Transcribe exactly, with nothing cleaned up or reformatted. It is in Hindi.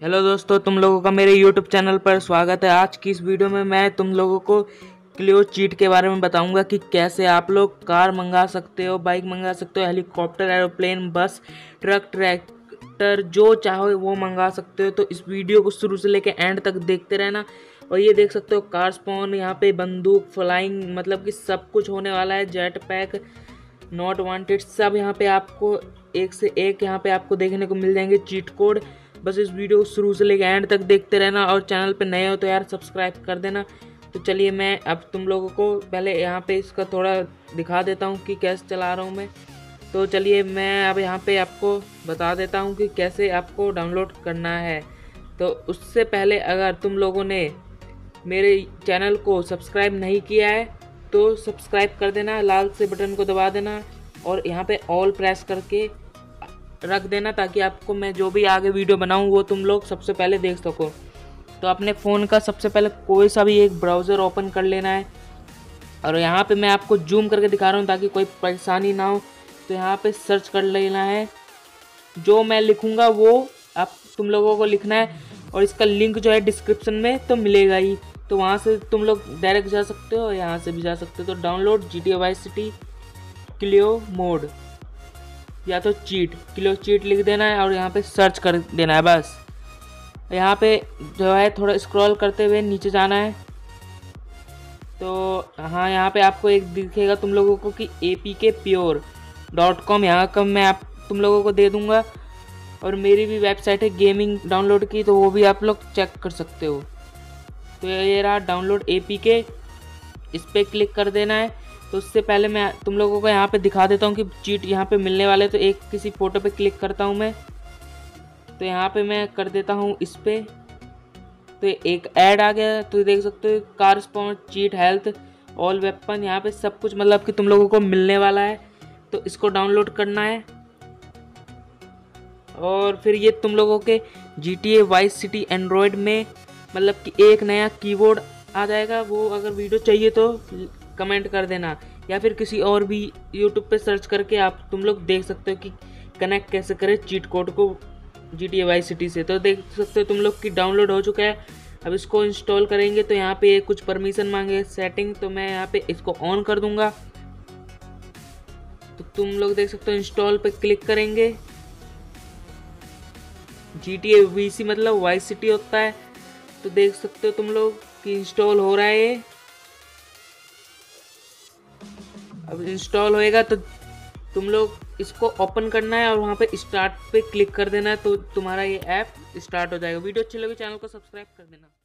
हेलो दोस्तों, तुम लोगों का मेरे यूट्यूब चैनल पर स्वागत है। आज की इस वीडियो में मैं तुम लोगों को क्लियो चीट के बारे में बताऊंगा कि कैसे आप लोग कार मंगा सकते हो, बाइक मंगा सकते हो, helicopter, aeroplane, bus, truck, tractor, जो चाहो वो मंगा सकते हो। तो इस वीडियो को शुरू से लेकर एंड तक देखते रहना। और ये देख सकते हो कार स्पॉन, यहाँ पे बंदूक, फ्लाइंग, मतलब कि सब कुछ होने वाला है। जेट पैक, नॉट वांटेड, सब यहाँ पे आपको एक से एक यहाँ पे आपको देखने को मिल जाएंगे चीट कोड। बस इस वीडियो को शुरू से लेकर एंड तक देखते रहना और चैनल पे नए हो तो यार सब्सक्राइब कर देना। तो चलिए मैं अब तुम लोगों को पहले यहाँ पे इसका थोड़ा दिखा देता हूँ कि कैसे चला रहा हूँ मैं। तो चलिए मैं अब यहाँ पे आपको बता देता हूँ कि कैसे आपको डाउनलोड करना है। तो उससे पहले अगर तुम लोगों ने मेरे चैनल को सब्सक्राइब नहीं किया है तो सब्सक्राइब कर देना, लाल से बटन को दबा देना और यहाँ पे ऑल प्रेस करके रख देना ताकि आपको मैं जो भी आगे वीडियो बनाऊँ वो तुम लोग सबसे पहले देख सको। तो अपने फ़ोन का सबसे पहले कोई सा भी एक ब्राउज़र ओपन कर लेना है और यहाँ पे मैं आपको जूम करके दिखा रहा हूँ ताकि कोई परेशानी ना हो। तो यहाँ पे सर्च कर लेना है, जो मैं लिखूँगा वो आप तुम लोगों को लिखना है और इसका लिंक जो है डिस्क्रिप्शन में तो मिलेगा ही। तो वहाँ से तुम लोग डायरेक्ट जा सकते हो, यहाँ से भी जा सकते हो। तो download G T A vice city cleo mod या तो चीट, क्लियो चीट लिख देना है और यहाँ पे सर्च कर देना है बस। यहाँ पे जो है थोड़ा स्क्रॉल करते हुए नीचे जाना है। तो हाँ, यहाँ पे आपको एक दिखेगा तुम लोगों को कि A P K pure dot com, यहाँ का मैं आप तुम लोगों को दे दूँगा। और मेरी भी वेबसाइट है गेमिंग डाउनलोड की, तो वो भी आप लोग चेक कर सकते हो। तो ये रहा डाउनलोड ए पी के, इस पर क्लिक कर देना है। तो उससे पहले मैं तुम लोगों को यहाँ पे दिखा देता हूँ कि चीट यहाँ पे मिलने वाले। तो एक किसी फ़ोटो पे क्लिक करता हूँ मैं, तो यहाँ पे मैं कर देता हूँ इस पे। तो एक ऐड आ गया, तो देख सकते हो car spawn, cheat, health, all weapon, यहाँ पे सब कुछ मतलब कि तुम लोगों को मिलने वाला है। तो इसको डाउनलोड करना है और फिर ये तुम लोगों के G T A vice city android में मतलब कि एक नया कीबोर्ड आ जाएगा। वो अगर वीडियो चाहिए तो कमेंट कर देना या फिर किसी और भी यूट्यूब पे सर्च करके आप तुम लोग देख सकते हो कि कनेक्ट कैसे करें चीट कोड को G T A vice city से। तो देख सकते हो तुम लोग की डाउनलोड हो चुका है। अब इसको इंस्टॉल करेंगे तो यहाँ पे कुछ परमिशन मांगे, सेटिंग, तो मैं यहाँ पे इसको ऑन कर दूंगा। तो तुम लोग देख सकते हो इंस्टॉल पे क्लिक करेंगे। जी टी ए वी सी मतलब वाई सिटी होता है। तो देख सकते हो तुम लोग कि इंस्टॉल हो रहा है ये। अब इंस्टॉल होएगा तो तुम लोग इसको ओपन करना है और वहाँ पे स्टार्ट पे क्लिक कर देना है। तो तुम्हारा ये ऐप स्टार्ट हो जाएगा। वीडियो अच्छी लगी चैनल को सब्सक्राइब कर देना।